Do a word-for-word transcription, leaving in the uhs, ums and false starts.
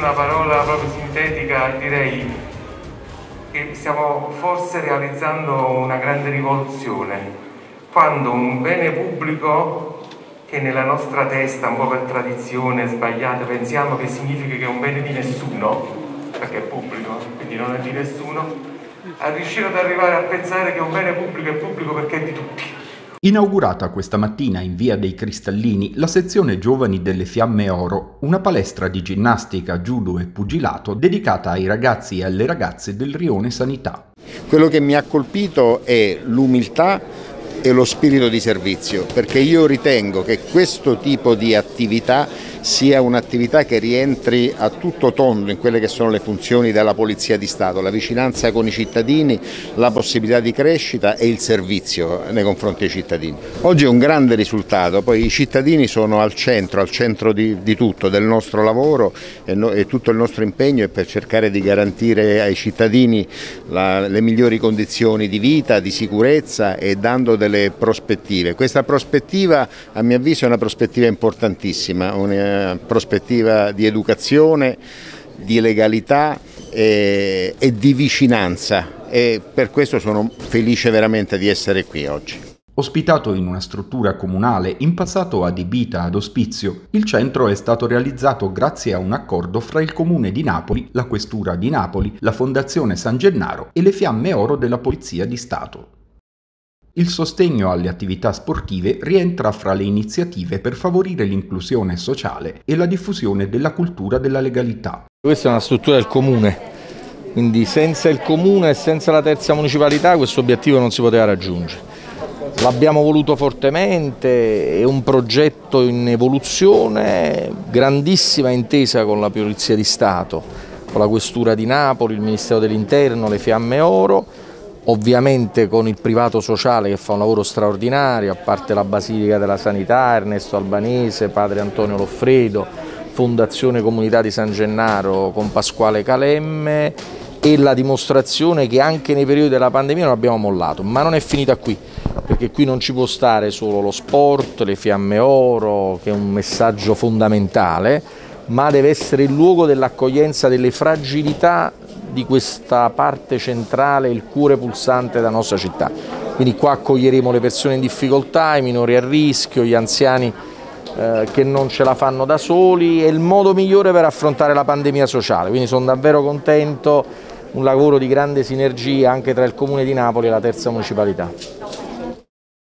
una parola proprio sintetica, direi che stiamo forse realizzando una grande rivoluzione, quando un bene pubblico che nella nostra testa, un po' per tradizione sbagliata, pensiamo che significhi che è un bene di nessuno, perché è pubblico, quindi non è di nessuno, a riuscire ad arrivare a pensare che un bene pubblico è pubblico perché è di tutti. Inaugurata questa mattina in Via dei Cristallini la sezione Giovani delle Fiamme Oro, una palestra di ginnastica, judo e pugilato dedicata ai ragazzi e alle ragazze del Rione Sanità. Quello che mi ha colpito è l'umiltà e lo spirito di servizio, perché io ritengo che questo tipo di attività sia un'attività che rientri a tutto tondo in quelle che sono le funzioni della Polizia di Stato, la vicinanza con i cittadini, la possibilità di crescita e il servizio nei confronti dei cittadini. Oggi è un grande risultato, poi i cittadini sono al centro, al centro di, di tutto, del nostro lavoro e, no, e tutto il nostro impegno è per cercare di garantire ai cittadini la, le migliori condizioni di vita, di sicurezza e dando delle prospettive. Questa prospettiva a mio avviso è una prospettiva importantissima, una prospettiva di educazione, di legalità e, e di vicinanza e per questo sono felice veramente di essere qui oggi. Ospitato in una struttura comunale in passato adibita ad ospizio, il centro è stato realizzato grazie a un accordo fra il Comune di Napoli, la Questura di Napoli, la Fondazione San Gennaro e le Fiamme Oro della Polizia di Stato. Il sostegno alle attività sportive rientra fra le iniziative per favorire l'inclusione sociale e la diffusione della cultura della legalità. Questa è una struttura del Comune, quindi senza il Comune e senza la terza municipalità questo obiettivo non si poteva raggiungere. L'abbiamo voluto fortemente, è un progetto in evoluzione, grandissima intesa con la Polizia di Stato, con la Questura di Napoli, il Ministero dell'Interno, le Fiamme Oro, ovviamente con il privato sociale che fa un lavoro straordinario, a parte la Basilica della Sanità, Ernesto Albanese, Padre Antonio Loffredo, Fondazione Comunità di San Gennaro con Pasquale Calemme e la dimostrazione che anche nei periodi della pandemia non abbiamo mollato, ma non è finita qui, perché qui non ci può stare solo lo sport, le Fiamme Oro, che è un messaggio fondamentale, ma deve essere il luogo dell'accoglienza delle fragilità di questa parte centrale, il cuore pulsante della nostra città. Quindi qua accoglieremo le persone in difficoltà, i minori a rischio, gli anziani eh, che non ce la fanno da soli, è il modo migliore per affrontare la pandemia sociale. Quindi sono davvero contento, un lavoro di grande sinergia anche tra il Comune di Napoli e la terza municipalità.